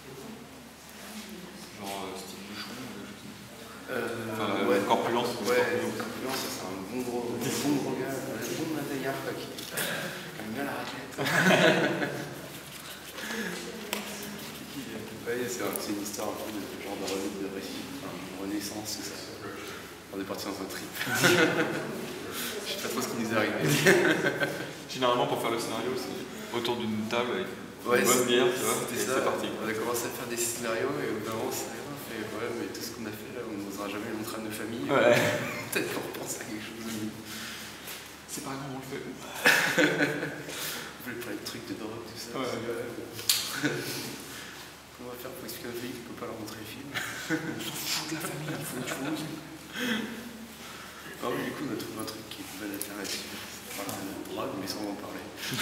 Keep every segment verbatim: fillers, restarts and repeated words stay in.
Genre euh, style bouchon ou des choses comme ça. Euh, Enfin, ouais. corpulence. Ouais, corpulence, ça c'est un bon gros, un bon gros gars, un bon bataillard quoi, qui, qui aime bien la raclette. Ouais, c'est une histoire un peu de genre de, de, récit, enfin, de renaissance, tout ça. On est parti dans un trip. Je sais pas trop ce qui nous est arrivé. Généralement, pour faire le scénario, c'est autour d'une table avec ouais, une bonne bière, tu vois, et c'est parti. On a commencé à faire des scénarios et au bout d'un moment, on fait ouais, mais tout ce qu'on a fait là, on n'osera jamais le montrer à nos familles. Ouais. Peut-être qu'on repense à quelque chose de mieux. C'est pas grave, on le fait. On voulait parler de trucs de drogue, tout ça. Ouais. Comment on va faire pour expliquer à nos familles qu'on ne peut pas leur montrer les films? On s'en fout de la famille, il faut autre chose. Ah oui, du coup, on a trouvé un truc qui est une bonne alternative. Voilà, la drogue, mais sans en parler.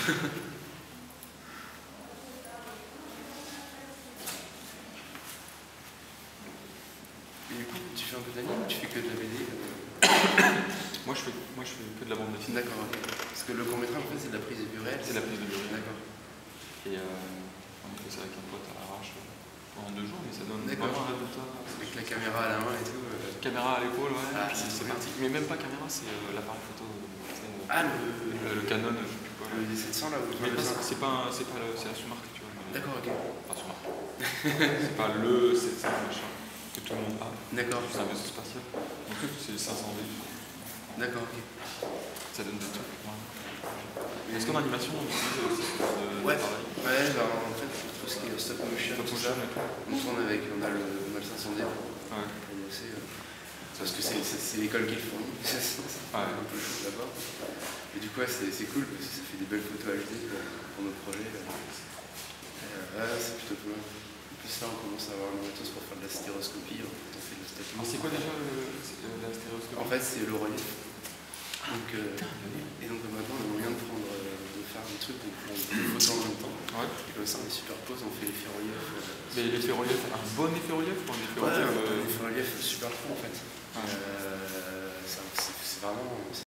Et du coup, tu fais un peu d'anime ou tu fais que de la B D? moi, je fais, moi, je fais que de la bande dessinée. D'accord, ok. Parce que le court-métrage, en fait, c'est de la prise de vue réelle. C'est de la prise de vue réelle. D'accord. Et euh, on a fait ça avec un pote à l'arrache pendant deux jours, mais ça donne vraiment un résultat. Avec la caméra à la main et tout. Euh... Caméra à l'épaule, ouais. Ah, c'est parti. Mais même pas caméra, c'est euh, l'appareil photo. Euh, ah, le, le, le Canon, je sais plus quoi. Le D sept cents là où mais c'est pas, c'est pas le, c'est la sous-marque, tu vois. D'accord, ok. Pas sous-marque. C'est pas le sept cents machin que tout le monde a. D'accord. C'est un vaisseau spatial. Donc c'est cinq cents V. D'accord, ok. Ça donne des trucs. Ouais. Est-ce qu'en animation on utilise aussi de, ouais. de travail? Ouais, bah, en fait, tout ce qui est stop motion, stop tout motion ça, et tout. on tourne avec, on a le, on a le cinq cents D. Ouais. Pour bosser, euh, parce que c'est l'école qui le fournit. C'est ouais. un peu chaud là-bas. Et du coup, ouais, c'est cool parce que ça fait des belles photos H D pour, pour nos projets. Euh, ouais, c'est plutôt cool. En plus, là, on commence à avoir le matos pour faire de la stéroscopie. On fait de la stop motion. C'est quoi déjà le, la stéréoscopie? En fait, c'est le relief. Donc, euh, et donc maintenant, on a moyen de prendre, euh, de faire des trucs, de prendre des photos en même temps. Ouais. Et comme ça, on les superpose, on fait l'effet relief. Euh, Mais l'effet relief, un bon effet relief ou un effet ouais, relief un euh... effet relief super fou en fait. Ouais. Euh, c'est vraiment.